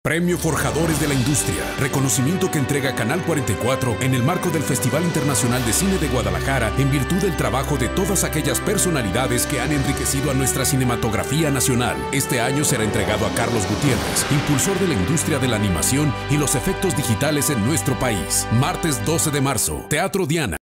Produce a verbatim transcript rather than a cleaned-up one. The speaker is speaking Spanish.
Premio Forjadores de la Industria, reconocimiento que entrega Canal cuarenta y cuatro en el marco del Festival Internacional de Cine de Guadalajara en virtud del trabajo de todas aquellas personalidades que han enriquecido a nuestra cinematografía nacional. Este año será entregado a Carlos Gutiérrez, impulsor de la industria de la animación y los efectos digitales en nuestro país. Martes doce de marzo, Teatro Diana.